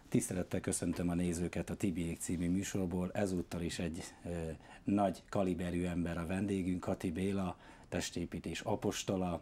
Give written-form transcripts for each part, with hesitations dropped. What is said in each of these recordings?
Tisztelettel köszöntöm a nézőket a Tibiék című műsorból. Ezúttal is egy nagy kaliberű ember a vendégünk, Kati Béla, testépítés apostola,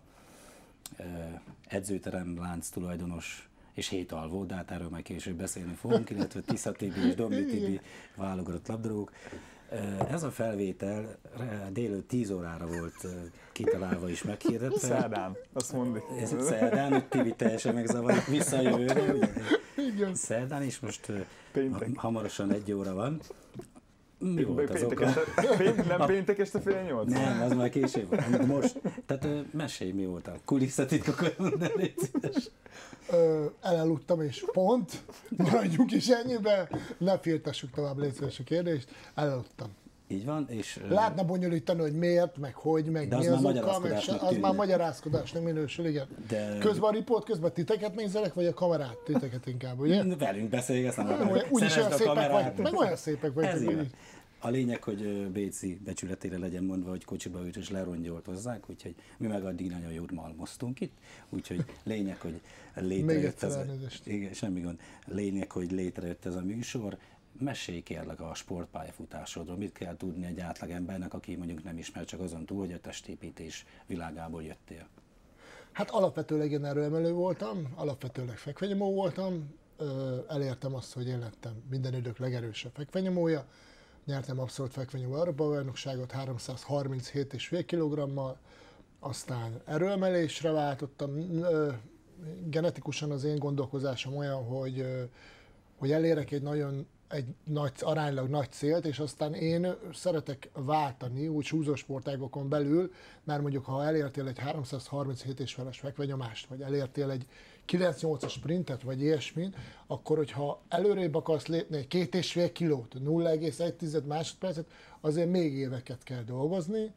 edzőterem lánc tulajdonos és hétalvó, de hát erről majd később beszélni fogunk, illetve Tisza Tibi és Dombi Tibi válogatott labdarúgók. Ez a felvétel délután 10 órára volt kitalálva és meghirdetve. Szerdán, azt mondni. Ez szerdán, ott Tibi teljesen megzavar visszajövőre, ugye? Szerdán, és most hamarosan 1 óra van. Mi volt az oka? Nem péntek este 7:30? Nem, az már később. Most, tehát mesélj, mi volt a kulisszatitkokat mondani, szíves. Elaludtam és pont, maradjunk is ennyiben, ne firtassuk tovább, légy szíves a kérdést, elaludtam. Így van, és... Lehetne bonyolítani, hogy miért, meg hogy, meg de mi az az oka, az már magyarázkodásnak minősül, igen. De... Közben a riport, közben titeket nézelek, vagy a kamerát? Titeket inkább, ugye? Velünk beszélgetsz, nem akarok. Úgyis olyan szépek vagy, meg olyan szépek vagy. A lényeg, hogy Béci becsületére legyen mondva, hogy kocsiba ült és hozzák, úgyhogy mi meg addig nagyon jót malmoztunk itt, úgyhogy lényeg, hogy létrejött ez a... Igen, semmi gond. Lényeg, hogy létrejött ez a műsor. Mesélj kérlek a sportpályafutásodról, mit kell tudni egy átlagembernek, aki mondjuk nem ismer, csak azon túl, hogy a testépítés világából jöttél. Hát alapvetőleg én erőemelő voltam, alapvetőleg fekvenyomó voltam, elértem azt, hogy én lettem minden idők legerősebb fekvenyomója, nyertem abszolút fekvenyomó Európa-bajnokságot 337,5 kg-mal, aztán erőemelésre váltottam. Genetikusan az én gondolkozásom olyan, hogy elérek egy aránylag nagy célt, és aztán én szeretek váltani úgy súlyzósportágokon belül, mert mondjuk ha elértél egy 337,5-es fekvenyomást, vagy elértél egy 9-8-as sprintet, vagy ilyesmit, akkor hogyha előrébb akarsz lépni egy 2,5 kilót, 0,1 másodpercet, azért még éveket kell dolgozni,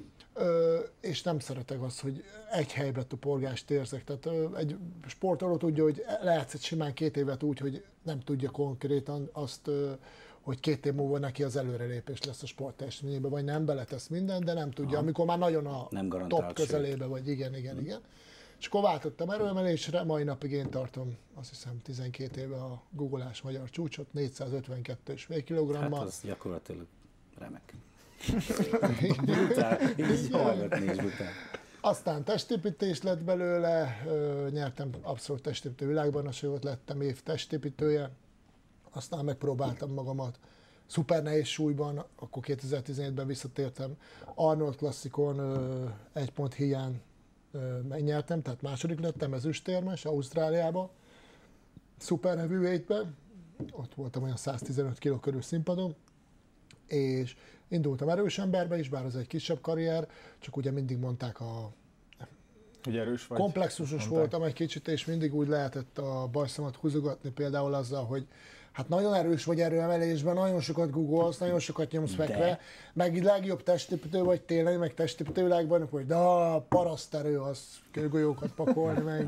és nem szeretek azt, hogy egy helybe toporgást érzek. Tehát egy sportoló tudja, hogy lehetsz simán 2 évet úgy, hogy nem tudja konkrétan azt, hogy 2 év múlva neki az előrelépés lesz a sportteljesményében, vagy nem beletesz mindent, de nem tudja, amikor már nagyon a top közelébe vagy. Igen. És akkor váltottam erőemelésre, mai napig én tartom, azt hiszem 12 éve a googolás magyar csúcsot, 452,5 kg-mal. Hát az gyakorlatilag remek. Brutál, így hallgatni is brutál. Aztán testépítés lett belőle, nyertem abszolút testépítő világbajnokságot, lettem év testépítője, aztán megpróbáltam magamat szuper nehéz súlyban, akkor 2017-ben visszatértem, Arnold klasszikon 1 pont hiány megnyertem, tehát második lettem ezüstérmes Ausztráliába, szuper heavyweight-ben, ott voltam olyan 115 kg körül színpadon, és indultam erős emberbe is, bár az egy kisebb karrier, csak ugye mindig mondták hogy erős vagy. Komplexusos voltam egy kicsit, és mindig úgy lehetett a bajszomat húzogatni, például azzal, hogy hát nagyon erős vagy erőemelésben, nagyon sokat googolsz, nagyon sokat nyomsz fekve, meg így legjobb testépítő vagy tényleg, meg testépítő világbajnok vagy, de paraszterő, az kőgolyókat pakolni, meg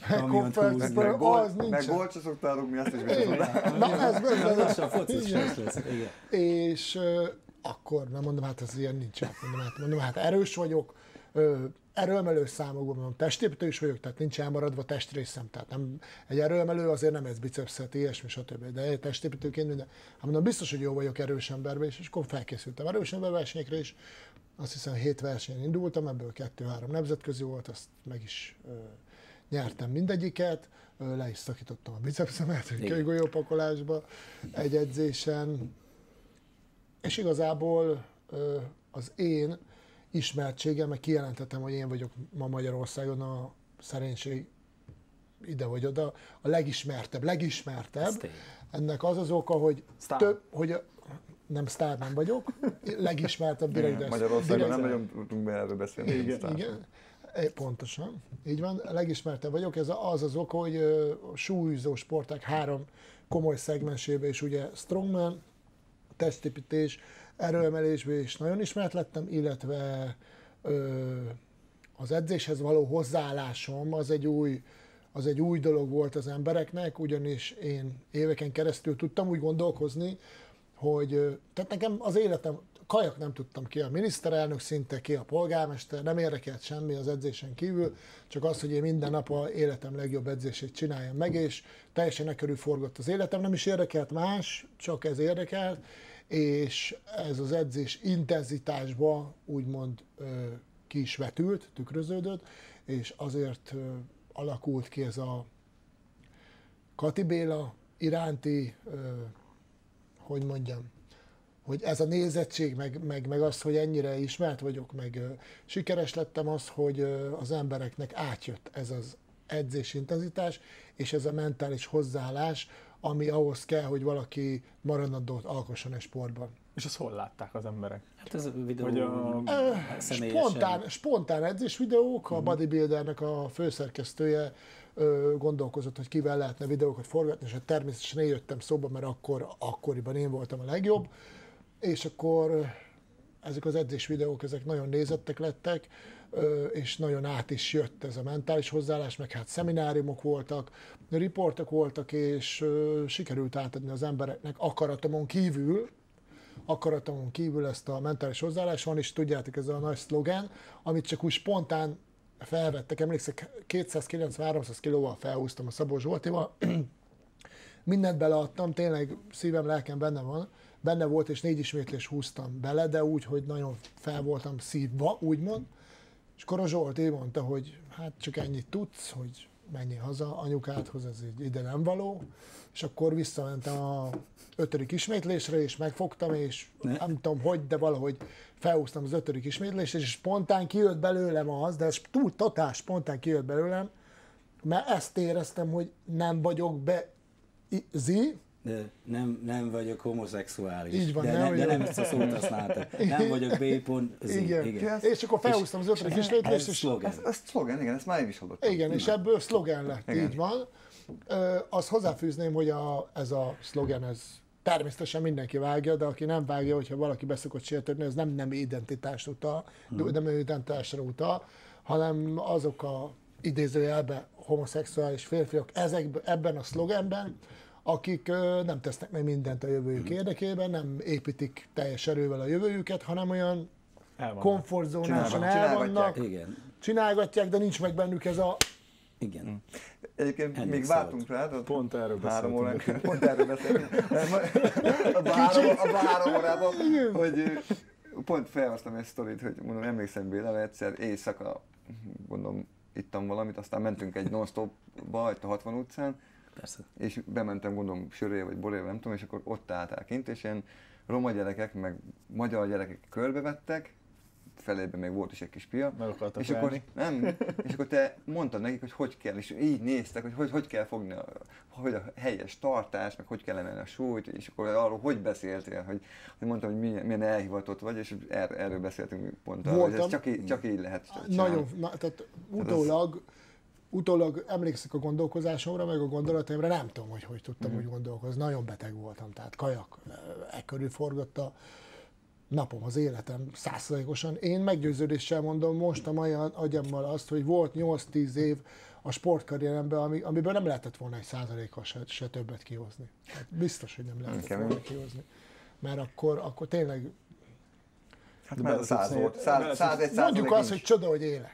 az nincs. Meg gólt se szoktál rúgni, azt is bizony. Na ez a focis lesz. És akkor, nem mondom, hát ez ilyen nincs. Mondom, hát erős vagyok, erőemelő számokban, mondom, testépítő is vagyok, tehát nincs elmaradva testrészem, tehát nem, egy erőemelő azért nem ez bicepszet, ilyesmi, stb. De testépítőként minden. Hát mondom, biztos, hogy jó vagyok erős emberbe, és akkor felkészültem erős ember versenyekre is. Azt hiszem 7 versenyen indultam, ebből 2-3 nemzetközi volt, azt meg is nyertem mindegyiket, le is szakítottam a bicepszemet, kölygolyópakolásba egy edzésen, és igazából az én ismertségem, meg kijelentettem, hogy én vagyok ma Magyarországon a szerénység ide vagy oda, a legismertebb. Ennek az az oka, hogy nem sztár nem vagyok, legismertebb direkt. Magyarországon nem nagyon tudunk erről beszélni. Igen. Pontosan, így van, legismertebb vagyok. Ez az oka, hogy a súlyzó sporták 3 komoly szegmensébe is, ugye strongman, testépítés, erőemelésben is nagyon ismert lettem, illetve az edzéshez való hozzáállásom az egy új dolog volt az embereknek, ugyanis én éveken keresztül tudtam úgy gondolkozni, hogy tehát nekem az életem kajak nem tudtam ki a miniszterelnök szinte, ki a polgármester, nem érdekelt semmi az edzésen kívül, csak az, hogy én minden nap a életem legjobb edzését csináljam meg, és teljesen körülforgott az életem, nem is érdekelt más, csak ez érdekelt, és ez az edzés intenzitásba úgymond ki is vetült, tükröződött, és azért alakult ki ez a Kati Béla iránti, hogy mondjam, hogy ez a nézettség, meg az, hogy ennyire ismert vagyok, meg sikeres lettem, az, hogy az embereknek átjött ez az edzés intenzitás, és ez a mentális hozzáállás, ami ahhoz kell, hogy valaki maradandót alkosson egy sportban. És ezt hol látták az emberek? Hát ez a videó spontán edzés videók, a bodybuildernek a főszerkesztője gondolkozott, hogy kivel lehetne videókat forgatni, és természetesen én jöttem szóba, mert akkoriban én voltam a legjobb, és akkor ezek az edzés videók, ezek nagyon nézettek lettek, és nagyon át is jött ez a mentális hozzáállás, meg hát szemináriumok voltak, riportok voltak, és sikerült átadni az embereknek akaratomon kívül ezt a mentális hozzáállást. Van is, tudjátok, ez a nagy szlogen, amit csak úgy spontán felvettek. Emlékszek, 290-300 kilóval felhúztam a Szabó Zsoltival, mindent beleadtam, tényleg szívem, lelkem benne volt, és 4 ismétlés húztam bele, de úgy, hogy nagyon fel voltam szívva, úgymond. És akkor a Zsolti mondta, hogy hát csak ennyit tudsz, hogy menjél haza anyukádhoz, ez így ide nem való. És akkor visszamentem a 5. ismétlésre, és megfogtam, és nem tudom hogy, de valahogy felhúztam az 5. ismétlést, és spontán kijött belőlem az, de ez totál spontán kijött belőlem, mert ezt éreztem, hogy nem vagyok de nem vagyok homoszexuális. Így van, de nem ezt a szót használta. Nem vagyok B.Z. Igen. És akkor felhúztam az 5. ismétlést, és ez szlogen, igen, ezt már én is hallottam. Igen, és ebből szlogen lett, így van. Azt hozzáfűzném, hogy ez a szlogen, ez természetesen mindenki vágja, de aki nem vágja, hogyha valaki beszokott sértődni, ez nem identitásra utal, hanem azok a idézőjelben homoszexuális férfiak ebben a szlogenben, akik nem tesznek meg mindent a jövőjük érdekében, nem építik teljes erővel a jövőjüket, hanem olyan komfortzónásan elvannak, csinálgatják, de nincs meg bennük ez a... Igen. Egyébként még vártunk rá, pont erről beszéltünk. Pont erről beszéltünk. Abban 3 órában, hogy pont felhoztam egy sztorit, hogy mondom, emlékszem Béla, egyszer éjszaka, gondolom, ittam valamit, aztán mentünk egy non-stopba, itt a 60 utcán, persze. És bementem, gondolom, söré vagy boré, nem tudom, és akkor ott álltál kint, és ilyen roma gyerekek, meg magyar gyerekek körbevettek, felében még volt is egy kis pia, és akkor, és akkor te mondtad nekik, hogy kell, és így néztek, hogy kell fogni hogy a helyes tartás, meg hogy kell emelni a súlyt, és akkor arról hogy beszéltél, hogy mondtam, hogy milyen elhivatott vagy, és erről beszéltünk pont arról, hogy ez csak így lehet csinálni. Nagyon, tehát utólag emlékszek a gondolkozásomra, meg a gondolataimra, nem tudom, hogy tudtam úgy gondolkozni. Nagyon beteg voltam, tehát kajak körül forgott a napom, az életem 100%-osan. Én meggyőződéssel mondom most a mai agyammal azt, hogy volt 8-10 év a sportkarrieremben, amiből nem lehetett volna egy 1%-kal se többet kihozni. Hát biztos, hogy nem lehetett volna kihozni. Mert akkor tényleg... Hát már 100 volt. 101%. Mondjuk azt, hogy csoda, hogy élek.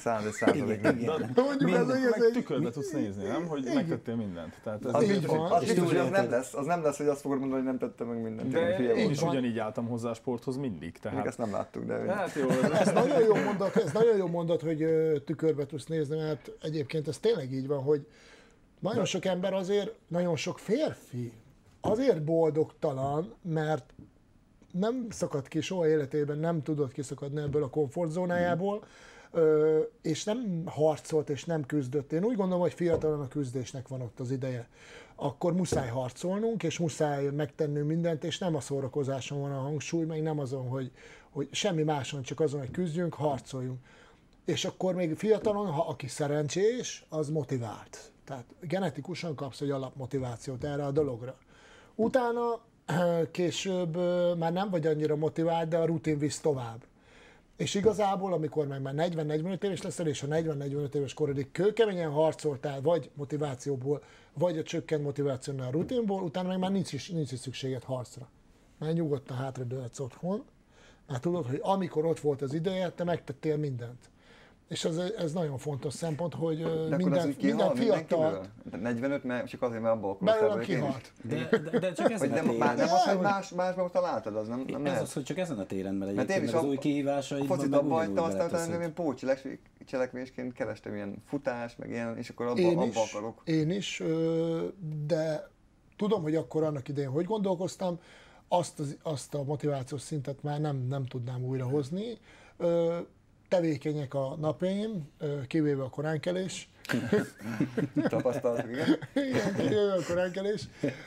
101%. Mondjuk az, meg tükörbe tudsz nézni, nem? Hogy megtettél mindent. Tehát az biztos, hogy az nem lesz, hogy azt fogod mondani, hogy nem tettem meg mindent. De én is ugyanígy álltam hozzá a sporthoz mindig. Még ezt nem láttuk, de... Hát jó. Ez nagyon jó mondat, hogy tükörbe tudsz nézni, mert egyébként ez tényleg így van, hogy nagyon sok ember azért, nagyon sok férfi azért boldogtalan, mert nem szakadt ki soha életében, nem tudott kiszakadni ebből a komfortzónájából, és nem harcolt és nem küzdött. Én úgy gondolom, hogy fiatalon a küzdésnek van ott az ideje. Akkor muszáj harcolnunk, és muszáj megtennünk mindent, és nem a szórakozáson van a hangsúly, meg nem azon, hogy semmi máson, csak azon, hogy küzdjünk, harcoljunk. És akkor még fiatalon, ha aki szerencsés, az motivált. Tehát genetikusan kapsz egy alapmotivációt erre a dologra. Utána később már nem vagy annyira motivált, de a rutin visz tovább. És igazából, amikor meg már 40-45 éves leszel, és a 40-45 éves korodig kőkeményen harcoltál, vagy motivációból, vagy a csökkent motivációnál a rutinból, utána meg már nincs is szükséged harcra. Már nyugodtan hátradőlhetsz otthon, Hát tudod, hogy amikor ott volt az ideje, te megtettél mindent. És ez nagyon fontos szempont, hogy minden fiatal... 45, mert csak azért, mert abból akarok kihalt. De csak ezen a téren. Nem az, hogy másban találtad, az nem lehet. Ez az, hogy csak ezen a téren, mert egyébként az új kihívásaidban meg abba hagytam, aztán én pócselekvésként kerestem ilyen futás, meg ilyen, és akkor abba akarok. Én is, de tudom, hogy akkor annak idején hogy gondolkoztam, azt a motivációs szintet már nem tudnám újrahozni. Tevékenyek a napjaim, kivéve a koránkelés. Tapasztalatok, igen? Igen, kivéve a koránkelés,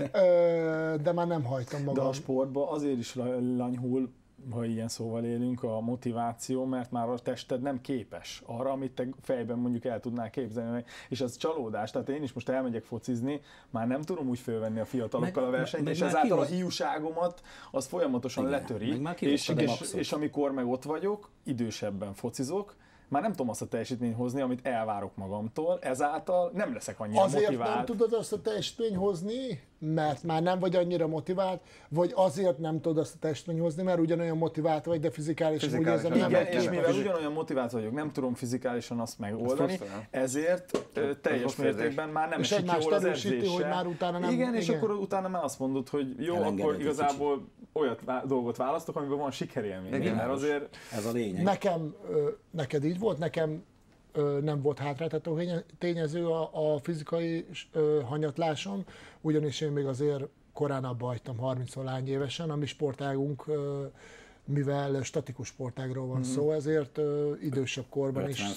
de már nem hajtom magam. De a sportban azért is lanyhul, ha ilyen szóval élünk, a motiváció, mert már a tested nem képes arra, amit te fejben mondjuk el tudnál képzelni. És ez csalódás, tehát én is most elmegyek focizni, már nem tudom úgy fölvenni a fiatalokkal a versenyt, és ezáltal a hiúságomat az folyamatosan letöri, és amikor meg ott vagyok, idősebben focizok, már nem tudom azt a teljesítményt hozni, amit elvárok magamtól, ezáltal nem leszek annyira azért motivált. Azért nem tudod azt a teljesítményt hozni, mert már nem vagy annyira motivált, vagy azért nem tudod azt a teljesítményt hozni, mert ugyanolyan motivált vagy, de fizikálisan úgy érzem, nem. Igen, és mivel ugyanolyan motivált vagyok, nem tudom fizikálisan azt megoldani, ezért teljes mértékben már nem esik jól az edzéssel. Hogy már utána nem, igen, és akkor utána már azt mondod, hogy jó, akkor igazából olyat dolgot választok, amiben van sikerélmény. Mert azért ez a lényeg. Neked így volt, nekem nem volt hátráltató tényező a fizikai hanyatlásom, ugyanis én még azért korán abba hagytam 30 valány évesen, a mi sportágunk, mivel statikus sportágról van szó, ezért idősebb korban is.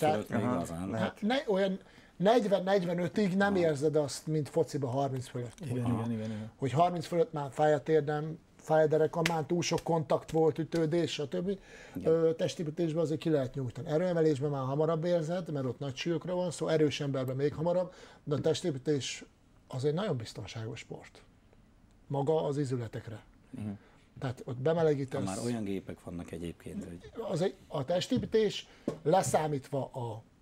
Olyan 40-45-ig nem érzed azt, mint fociba 30 fölött. Igen. Hogy 30 fölött már fáj a térdem, fáj a derekam, már túl sok kontakt volt, ütődés, stb. Testépítésben azért ki lehet nyújtani. Erőemelésben már hamarabb érzed, mert ott nagy súlyokra van szó, erős emberben még hamarabb, de a testépítés az egy nagyon biztonságos sport. Maga az izületekre. Tehát ott bemelegítesz... Már olyan gépek vannak egyébként, hogy... A testépítés leszámítva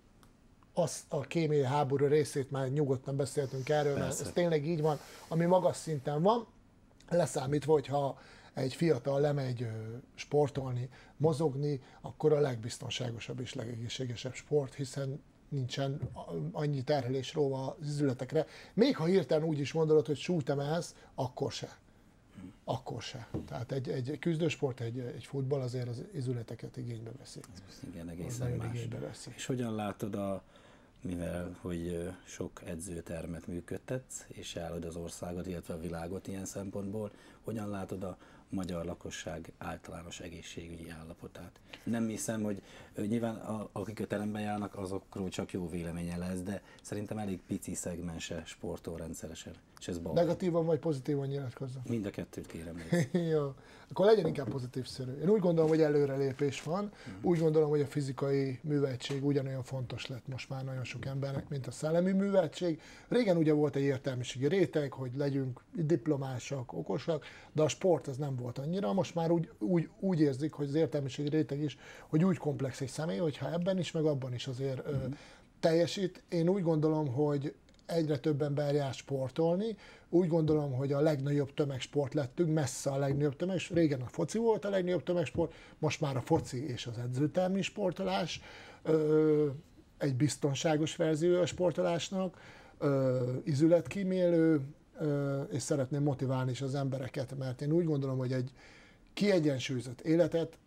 a kémiai háború részét, már nyugodtan beszéltünk erről, mert ez tényleg így van, ami magas szinten van, leszámítva, hogyha egy fiatal lemegy sportolni, mozogni, akkor a legbiztonságosabb és legegészségesebb sport, hiszen nincsen annyi terhelés róla az izületekre. Még ha hirtelen úgy is mondod, hogy súlyt emelsz, akkor se. Akkor se. Tehát egy küzdősport, egy futball azért az izületeket igénybe veszi. Igen, egészen más. És hogyan látod mivel hogy sok edzőtermet működtetsz, és járod az országot, illetve a világot ilyen szempontból, hogyan látod a magyar lakosság általános egészségügyi állapotát? Nem hiszem, hogy nyilván akik a teremben járnak, azokról csak jó véleménye lesz, de szerintem elég pici szegmense sportol rendszeresen. És ez baj. Negatívan vagy pozitívan nyilatkozza? Mind a kettőt kérem. Jó. Akkor legyen inkább pozitívszerű. Én úgy gondolom, hogy előrelépés van. Úgy gondolom, hogy a fizikai műveltség ugyanolyan fontos lett most már nagyon sok embernek, mint a szellemi műveltség. Régen ugye volt egy értelmiségi réteg, hogy legyünk diplomásak, okosak, de a sport az nem volt annyira. Most már úgy érzik, hogy az értelmiségi réteg is, hogy úgy komplex egy személy, hogyha ebben is, meg abban is azért teljesít. Én úgy gondolom, hogy egyre több ember jár sportolni. Úgy gondolom, hogy a legnagyobb tömegsport lettünk, messze a legnagyobb tömeg. Régen a foci volt a legnagyobb tömegsport, most már a foci és az edzőtermi sportolás. Egy biztonságos verzió a sportolásnak, izületkímélő, és szeretném motiválni is az embereket, mert én úgy gondolom, hogy egy kiegyensúlyozott életet,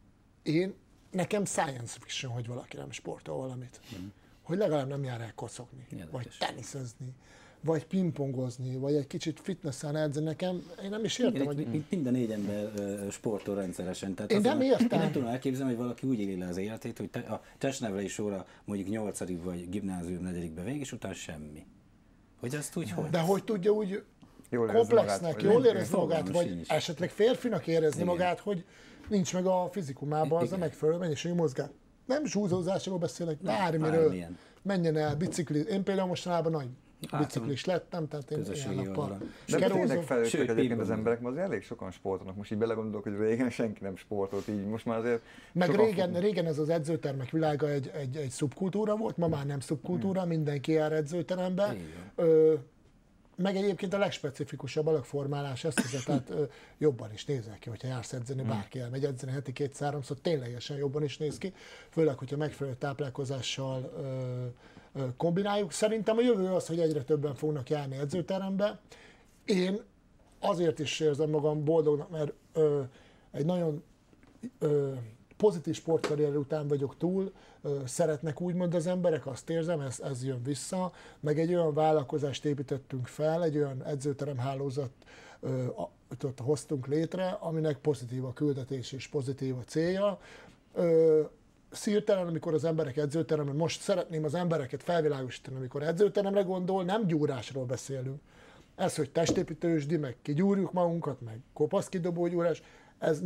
nekem science fiction, hogy valaki nem sportol valamit. Hogy legalább nem jár el kocogni, vagy teniszezni, vagy pingpongozni, vagy egy kicsit fitnessen edzeni. Nekem, én nem is értem, hogy... Minden 4 ember sportol rendszeresen. Tehát én nem értem. Nem tudom elképzelni, hogy valaki úgy éli le az életét, hogy a testnevelés óra mondjuk 8. vagy gimnázium 4. végig, és utána semmi. Hogy azt úgy hogy? De hogy tudja úgy komplexnek, jól érezni magát, vagy esetleg férfinak érezni magát, hogy nincs meg a fizikumában az a megfelelő mennyiségű mozgás. Nem zsúzózásról beszélek, bármiről. Menjen el, bicikli. Én például mostanában nagy biciklis lettem, tehát én ilyen nappal. De tényleg felültek egyébként az emberek, mert azért elég sokan sportolnak. Most így belegondolok, hogy régen senki nem sportolt, így most már azért... Meg régen ez az edzőtermek világa egy szubkultúra volt, ma már nem szubkultúra, mindenki jár edzőterembe. meg egyébként a legspecifikusabb a legformálás eszköze, tehát jobban is nézel ki, hogyha jársz edzeni, bárki elmegy edzeni heti 2-3-szor, ténylegesen jobban is néz ki, főleg, hogyha megfelelő táplálkozással kombináljuk. Szerintem a jövő az, hogy egyre többen fognak járni edzőterembe. Én azért is érzem magam boldognak, mert egy nagyon pozitív sportkarrier után vagyok túl, szeretnek úgymond az emberek, azt érzem, ez jön vissza, meg egy olyan vállalkozást építettünk fel, egy olyan edzőterem hálózatot hoztunk létre, aminek pozitív a küldetés és pozitív a célja. Szírtelen, amikor az emberek edzőteremre, most szeretném az embereket felvilágosítani, amikor edzőteremre gondol, nem gyúrásról beszélünk. Ez, hogy testépítősdi, meg kigyúrjuk magunkat, meg kopaszkidobó gyúrás, ez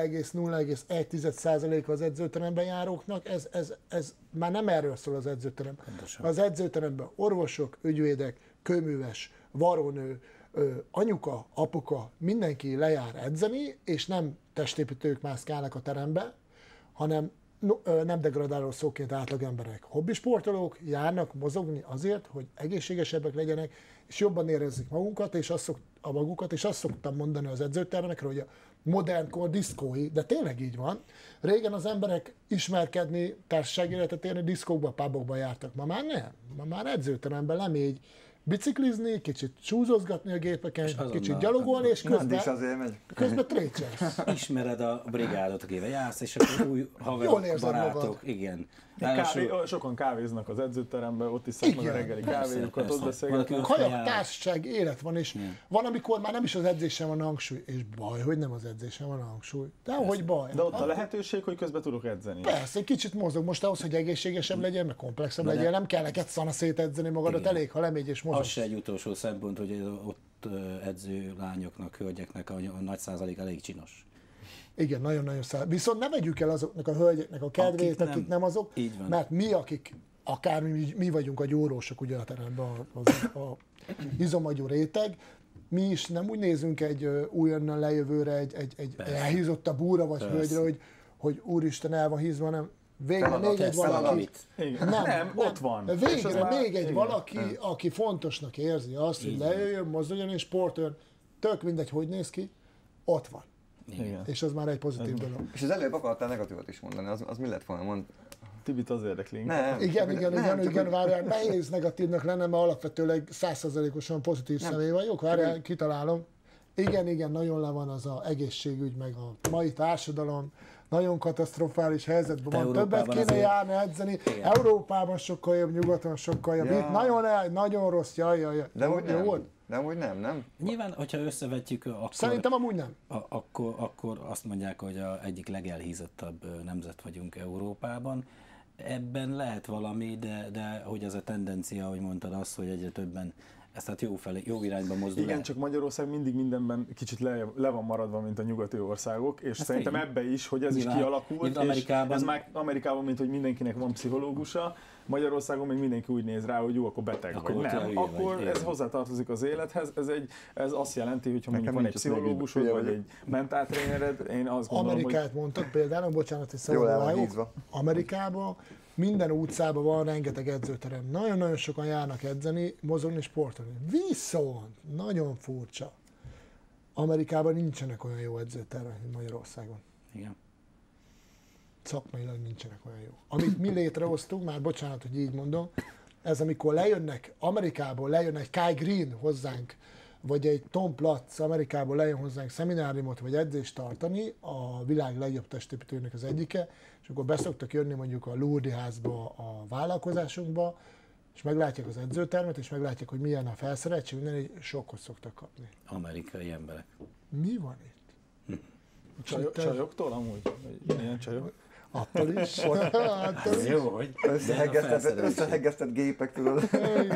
0,01% az edzőteremben járóknak, ez már nem erről szól az edzőterem. Pontosan. Az edzőteremben orvosok, ügyvédek, kőműves, varrónő, anyuka, apuka, mindenki lejár edzeni, és nem testépítők mászkálnak a terembe, hanem nem degradáló szóként átlag emberek. Hobbisportolók járnak mozogni azért, hogy egészségesebbek legyenek, és jobban érezzük magunkat, és azt szoktam mondani az edzőtermekre, hogy a modern kor diszkói, de tényleg így van. Régen az emberek ismerkedni, társasági életet élni, diszkókba, pubokba jártak. Ma már nem. Ma már edzőteremben lemégy biciklizni, kicsit súlyozgatni a gépeken, kicsit gyalogolni, és közben trécselsz. Ismered a brigádot, akivel jársz, és akkor új haverok, barátok, magad. Igen. Sokan kávéznak az edzőteremben, ott iszák meg a reggeli kávéjukat, ott beszélgetnek. Kajak, társaság, élet van, és van, amikor már nem is az edzésen van a hangsúly, és baj, hogy nem az edzésen van a hangsúly. De hogy baj. De ott a lehetőség, hogy közben tudok edzeni. Persze, egy kicsit mozog most ahhoz, hogy egészségesebb legyen, meg komplexebb legyen, nem kell neked szanaszét edzeni magadat, elég, ha lemegy és mozog. Az se egy utolsó szempont, hogy ott edző lányoknak, hölgyeknek a nagy százalék elég csinos. Igen, nagyon-nagyon száll. Viszont ne vegyük el azoknak a hölgyeknek a kedvét, akik nem azok, mert mi, akik akár mi vagyunk a gyórósok ugye a teremben, a izomagyú réteg, mi is nem úgy nézünk egy újonnan lejövőre, egy elhízottabb úra vagy hölgyre, hogy úristen el van hízva, nem. Végre még egy valaki. Nem, ott van. Végre még egy valaki, aki fontosnak érzi azt, hogy lejöjjön, mozduljon és sportoljon. Tök mindegy, hogy néz ki, ott van. Igen. És az már egy pozitív dolog. És az előbb akartál negatívat is mondani, az mi lett volna mondani? Tibit az érdekli. Igen, várjál, nehéz negatívnak lenne, mert alapvetőleg 100%-osan pozitív személy vagyok, várjál, kitalálom. Igen, nagyon le van az az egészségügy, meg a mai társadalom, nagyon katasztrofális helyzetben van, többet kéne járni, edzeni. Igen. Európában sokkal jobb, nyugaton sokkal jobb. Itt nagyon rossz, jaj. De hogy nem. De úgy nem? Nyilván, hogyha összevetjük, akkor... Szerintem amúgy nem. Akkor azt mondják, hogy egyik legelhízottabb nemzet vagyunk Európában. Ebben lehet valami, de hogy az a tendencia, ahogy mondtad azt, hogy egyre többen ezt hát jó irányba mozdul. Igen, csak Magyarország mindig mindenben kicsit le van maradva, mint a nyugati országok, és ezt szerintem ebbe is, hogy ez nyilván, is kialakult, és ez már Amerikában, mint hogy mindenkinek van pszichológusa, Magyarországon még mindenki úgy néz rá, hogy jó, akkor beteg vagy. Nem, akkor ez hozzátartozik az élethez, ez azt jelenti, hogy ha mondjuk van egy pszichológusod, vagy egy mentáltrénered, én azt gondolom, Amerikát mondtad például, bocsánat, hogy szabaduláljuk, Amerikában minden utcában van rengeteg edzőterem. Nagyon-nagyon sokan járnak edzeni, mozogni, sportolni. Viszont nagyon furcsa. Amerikában nincsenek olyan jó edzőtermek, mint Magyarországon. Igen. Szakmailag nincsenek olyan jó. Amit mi létrehoztunk, már bocsánat, hogy így mondom, ez amikor lejönnek Amerikából, lejön egy Kai Green hozzánk, vagy egy Tom Platz Amerikából lejön hozzánk szemináriumot, vagy edzést tartani, a világ legjobb testépítőnek az egyike, és akkor beszoktak jönni mondjuk a Lourdes házba, a vállalkozásunkba, és meglátják az edzőtermet, és meglátják, hogy milyen a felszereltség, minden, sokkot szoktak kapni. Amerikai emberek. Mi van itt? Csajoktól amúgy? Milyen csajok? Attól is. Ez jó, hogy összehegesztett gépek, tudod.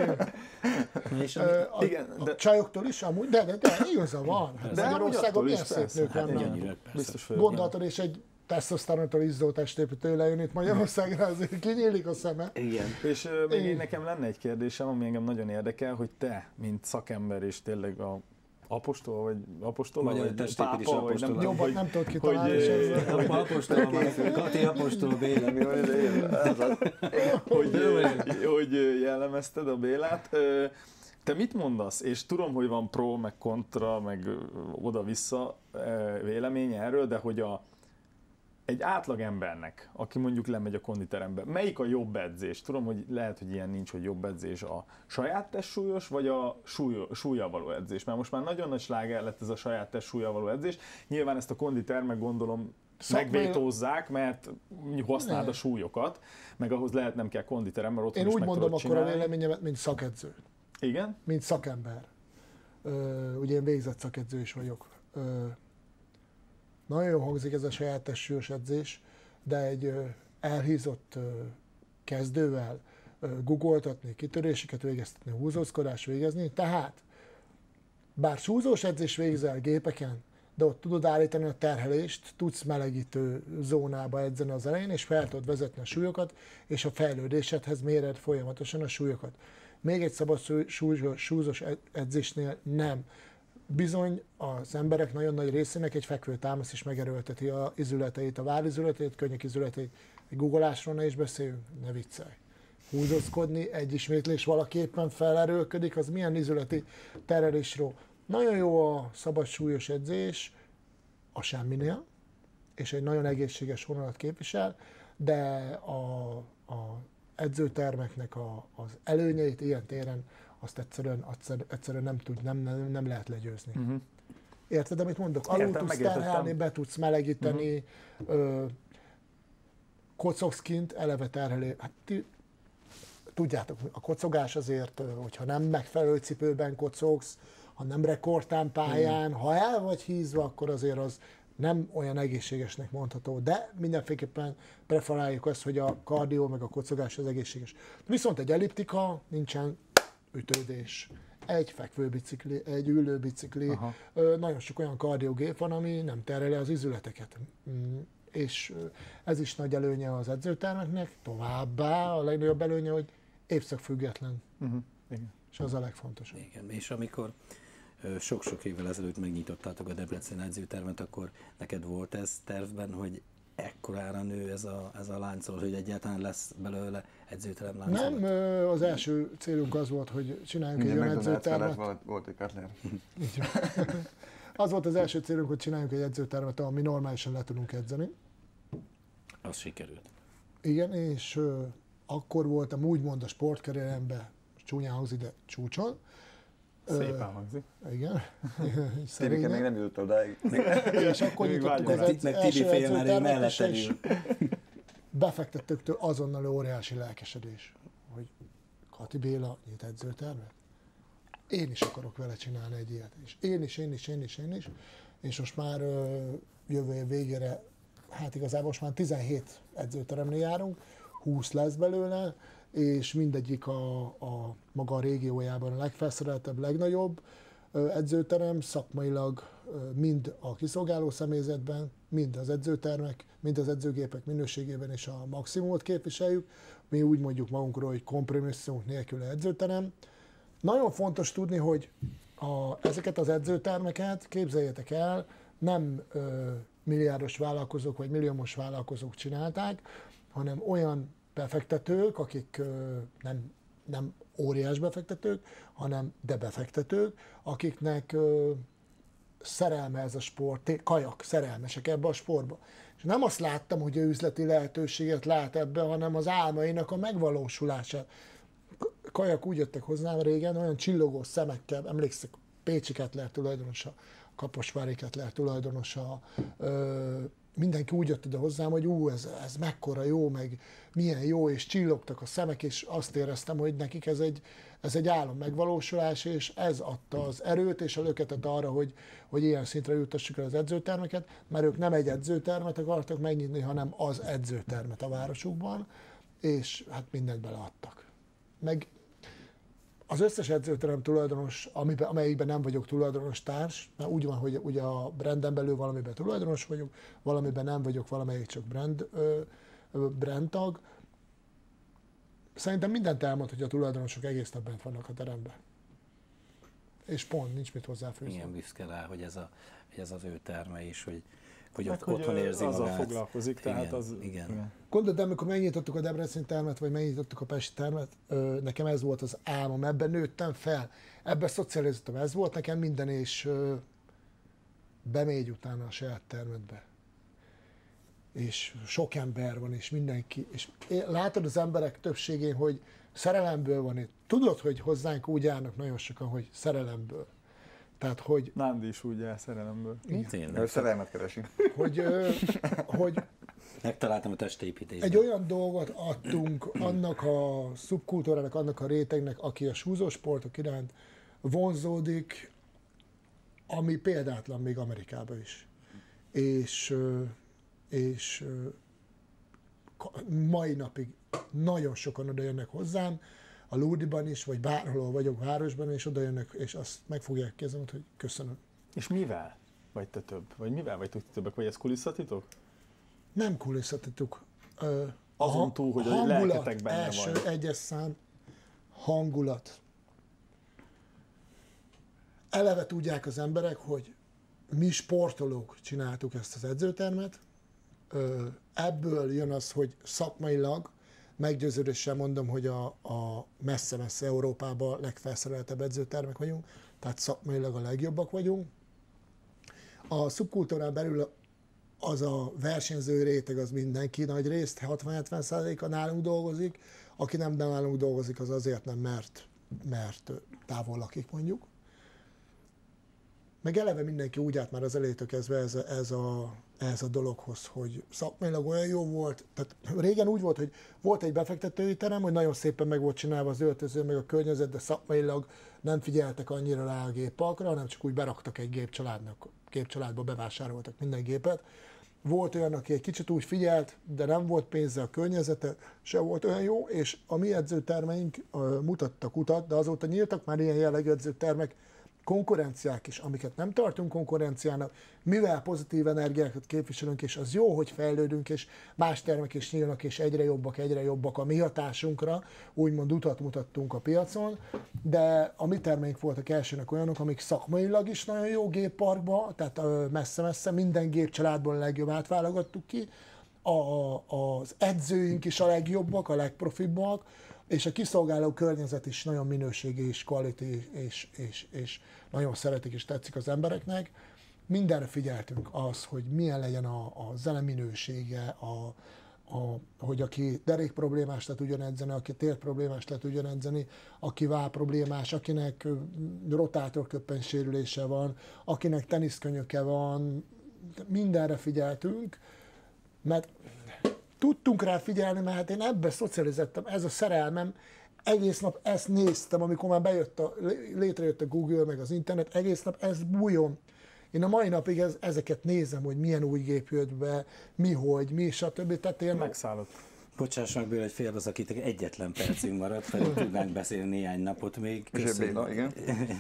Igen, de csajoktól is amúgy, de igaza van. De Magyarországon milyen szép nők vannak. Gondolatod, és egy tesztoszterontól izzó testépítő lejön itt Magyarországra, azért kinyílik a szeme. Igen. És még nekem lenne egy kérdésem, ami engem nagyon érdekel, hogy te, mint szakember és tényleg a apostol, vagy pápa, vagy nem, jobban nem tudod kitalálni. Kati apostol Béla. Hogy jellemezted a Bélát. Te mit mondasz? És tudom, hogy van pro, meg kontra, meg oda-vissza véleménye erről, de hogy egy átlag embernek, aki mondjuk lemegy a konditerembe, melyik a jobb edzés? Tudom, hogy lehet, hogy ilyen nincs, hogy jobb edzés a saját testsúlyos, vagy a súllyal való edzés. Mert most már nagyon nagy sláger lett ez a saját testsúllyal való edzés. Nyilván ezt a konditermek gondolom megvétózzák, mert használd a súlyokat, meg ahhoz lehet nem kell konditerem, mert otthon én is úgy meg mondom tudod akkor csinálni. a véleményemet, mint szakedző. Igen? Mint szakember. Ugye én végzett szakedző is vagyok. Nagyon jól hangzik ez a saját testsúlyos edzés, de egy elhízott kezdővel googoltatni, kitöréseket végeztetni, húzózkodás végezni, tehát bár súlyzós edzés végzel gépeken, de ott tudod állítani a terhelést, tudsz melegítő zónába edzeni az elején, és fel tudod vezetni a súlyokat, és a fejlődésedhez méred folyamatosan a súlyokat. Még egy szabad súlyzós edzésnél nem. Bizony az emberek nagyon nagy részének egy fekvőtámasz is megerőlteti a izületeit, a vállizületeit, könnyekizületeit. Egy googolásról ne is beszéljünk, ne viccelj. Húzózkodni, egy ismétlés valaképpen felerőlködik, az milyen izületi terelésről. Nagyon jó a szabad súlyos edzés a semminél, és egy nagyon egészséges vonalat képvisel, de a edzőtermeknek az előnyeit ilyen téren azt egyszerűen nem lehet legyőzni. Uh-huh. Érted, amit mondok? Alul tudsz terhelni, be tudsz melegíteni, kocogsz kint, eleve terhelő. Hát tudjátok, a kocogás azért, hogyha nem megfelelő cipőben kocogsz, ha nem rekordtámpályán, ha el vagy hízva, akkor azért az nem olyan egészségesnek mondható, de mindenféleképpen preferáljuk azt, hogy a kardió meg a kocogás az egészséges. Viszont egy elliptika, nincsen ütődés. Egy fekvőbicikli, egy ülőbicikli, nagyon sok olyan kardiogép van, ami nem tereli az izületeket. És ez is nagy előnye az edzőtermeknek, továbbá a legnagyobb előnye, hogy évszakfüggetlen. Igen. És az a legfontosabb. Igen, és amikor sok-sok évvel ezelőtt megnyitottátok a Debrecen edzőtermet, akkor neked volt ez tervben, hogy ekkorára nő ez a láncolat, hogy egyáltalán lesz belőle edzőterem láncolat? Nem, az első célunk az volt, hogy csináljunk egy olyan edzőtermet. Volt egy Cutler. Az volt az első célunk, hogy csináljunk egy edzőtermet, ahol mi normálisan le tudunk edzeni. Az sikerült. Igen, és akkor voltam úgymond a sportkarrieremben, csúnyán hangzik, de csúcson. Szépen hangzik. Igen. Tibike még nem jutott odáig. És akkor nyitottuk az első edzőtermet, és befektetőktől azonnal óriási lelkesedés, hogy Kati Béla nyit edzőtermet. Én is akarok vele csinálni egy ilyet. És én is. És most már jövő év végére, hát igazából most már 17 edzőteremnél járunk, 20 lesz belőle, és mindegyik a maga a régiójában a legfelszereltebb, legnagyobb edzőterem, szakmailag mind a kiszolgáló személyzetben, mind az edzőtermek, mind az edzőgépek minőségében is a maximumot képviseljük. Mi úgy mondjuk magunkról, hogy kompromisszumok nélkül edzőterem. Nagyon fontos tudni, hogy ezeket az edzőtermeket, képzeljétek el, nem milliárdos vállalkozók vagy milliómos vállalkozók csinálták, hanem olyan befektetők, akik nem óriás befektetők, hanem befektetők, akiknek szerelme ez a sport, kajak, szerelmesek ebbe a sportba. És nem azt láttam, hogy ő üzleti lehetőséget lát ebbe, hanem az álmainak a megvalósulását. Kajak úgy jöttek hozzám régen, olyan csillogó szemekkel, emlékszek, Pécsi Kettler tulajdonosa, Kaposvári Kettler tulajdonosa, mindenki úgy jött ide hozzám, hogy ez mekkora jó, meg milyen jó, és csillogtak a szemek, és azt éreztem, hogy nekik ez egy álom megvalósulás, és ez adta az erőt és a löketet arra, hogy ilyen szintre juttassuk el az edzőtermeket, mert ők nem egy edzőtermet akartak megnyitni, hanem az edzőtermet a városukban, és hát mindent beleadtak. Meg az összes edzőterem tulajdonos, amelyikben nem vagyok tulajdonos társ, mert úgy van, hogy ugye a branden belül valamiben tulajdonos vagyok, valamiben nem vagyok, valamelyik csak brand tag. Szerintem mindent elmond, hogy a tulajdonosok egész nap bent vannak a teremben. És pont, nincs mit hozzáfűzni. Igen, büszke rá, hogy ez az ő terme is, hogy otthon érzi azzal magát. foglalkozik, tehát igen, az... Igen. Gondolod, amikor megnyitottuk a Debreceni termet, vagy megnyitottuk a Pesti termet, nekem ez volt az álmom, ebben nőttem fel, ebben szocializáltam, ez volt nekem minden, és bemegy utána a saját termedbe. És sok ember van, és mindenki, és látod az emberek többségén, hogy szerelemből van itt. Tudod, hogy hozzánk úgy állnak nagyon sokan, hogy szerelemből. Tehát, hogy... Nándi is úgy áll szerelemből. Szerelmet keresünk. Hogy megtaláltam a testépítésben. Egy olyan dolgot adtunk annak a szubkultúrának, annak a rétegnek, aki a súlyzósportok iránt vonzódik, ami példátlan még Amerikában is. És mai napig nagyon sokan oda jönnek hozzám, a Lúdiban is, vagy bárhol vagyok városban, és oda jönnek, és azt meg fogják kezdeni, hogy köszönöm. És mivel vagy te több? Vagy mivel vagytok többek? Vagy ez kulisszatitok? Nem kulisszatitok. Azon túl, hogy a lelketek benne első, van. egyes szám, hangulat. Eleve tudják az emberek, hogy mi sportolók csináltuk ezt az edzőtermet. Ebből jön az, hogy szakmailag meggyőződéssel mondom, hogy a messze-messze Európában legfelszereltebb edzőtermek vagyunk, tehát szakmailag a legjobbak vagyunk. A szubkultúrán belül az a versenyző réteg az mindenki nagy részt, 60-70%-a nálunk dolgozik, aki nem nálunk dolgozik, az azért nem, mert távol lakik mondjuk. Meg eleve mindenki úgy állt már az elejétől kezdve ez a dologhoz, hogy szakmailag olyan jó volt. Tehát régen úgy volt, hogy volt egy befektetői terem, hogy nagyon szépen meg volt csinálva az öltöző, meg a környezet, de szakmailag nem figyeltek annyira rá a gépparkra, hanem csak úgy beraktak egy gépcsaládba bevásároltak minden gépet. Volt olyan, aki egy kicsit úgy figyelt, de nem volt pénze, a környezete se volt olyan jó, és a mi edzőtermeink mutattak utat, de azóta nyíltak már ilyen jellegű edzőtermek, konkurenciák is, amiket nem tartunk konkurenciának, mivel pozitív energiákat képviselünk, és az jó, hogy fejlődünk, és más termek is nyílnak, és egyre jobbak a mi hatásunkra, úgymond utat mutattunk a piacon, de a mi termeink voltak elsőnek olyanok, amik szakmailag is nagyon jó gépparkba, tehát messze-messze minden gépcsaládból a legjobb átválogattuk ki, az edzőink is a legjobbak, a legprofibbak, és a kiszolgáló környezet is nagyon minőségi és quality, és nagyon szeretik és tetszik az embereknek. Mindenre figyeltünk az, hogy milyen legyen a zene minősége, hogy aki derék problémás le tudjon edzeni, aki tér problémás le tudjon edzeni, aki váll problémás, akinek rotátorköppen sérülése van, akinek teniszkönyöke van, mindenre figyeltünk, mert tudtunk rá figyelni, mert hát én ebbe szocializáltam, ez a szerelmem, egész nap ezt néztem, amikor már létrejött a Google, meg az internet, egész nap ezt bújom. Én a mai napig ezeket nézem, hogy milyen új gép jött be, mi, stb. Tehát én... Megszállott. Bocsáss meg bőle, hogy félbeszakítok, egyetlen percünk maradt, pedig tudnánk beszélni néhány napot még. Béla, igen.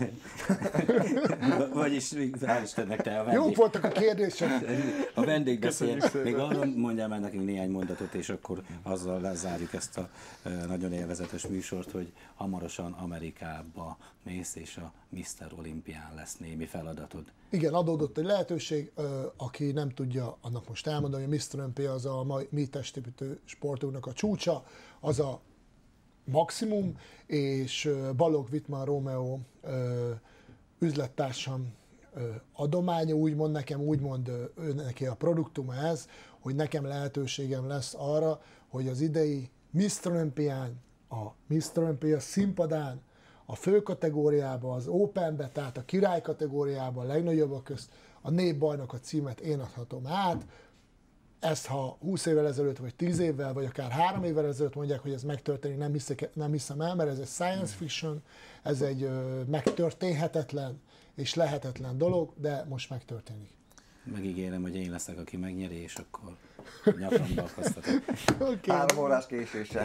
Vagyis, hál' Istennek, te a vendég. Jók voltak a kérdések. A vendég beszél. Még arról mondjál már nekünk néhány mondatot, és akkor azzal lezárjuk ezt a nagyon élvezetes műsort, hogy hamarosan Amerikába mész, és a Mr. Olympián lesz némi feladatod. Igen, adódott egy lehetőség, aki nem tudja, annak most elmondani, hogy Mr. Olympia az a mi testépítő sportunknak a csúcsa, az a maximum, és Balogh Wittmann Romeo üzlettársam adománya, úgymond nekem, neki a produktuma ez, hogy nekem lehetőségem lesz arra, hogy az idei Mr. Olympián, a Mr. Olympia színpadán, a fő kategóriában, az Openbe, tehát a király kategóriában, a legnagyobbak közt a népbajnok a címet én adhatom át. Ezt ha 20 évvel ezelőtt, vagy 10 évvel, vagy akár 3 évvel ezelőtt mondják, hogy ez megtörténik, nem hiszem el, mert ez egy science fiction, ez egy megtörténhetetlen és lehetetlen dolog, de most megtörténik. Megígérem, hogy én leszek, aki megnyeri, és akkor nyakamba akasztatok. Okay. 3 órás késéssel.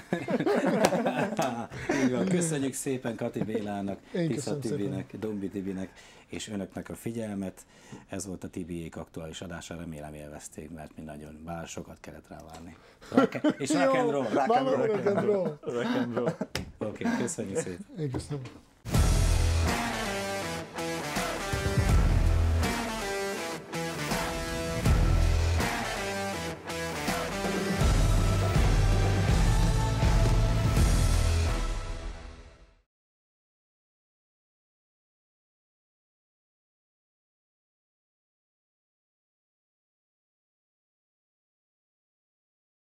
Így van. Köszönjük szépen Kati Bélának, Tisza Tibinek, Dombi Tibinek, és önöknek a figyelmet. Ez volt a TBA aktuális adása, remélem élvezték, mert mi nagyon bár sokat kellett rá várni. És rock and roll. Rock and roll. Oké, köszönjük szépen. Én köszönöm.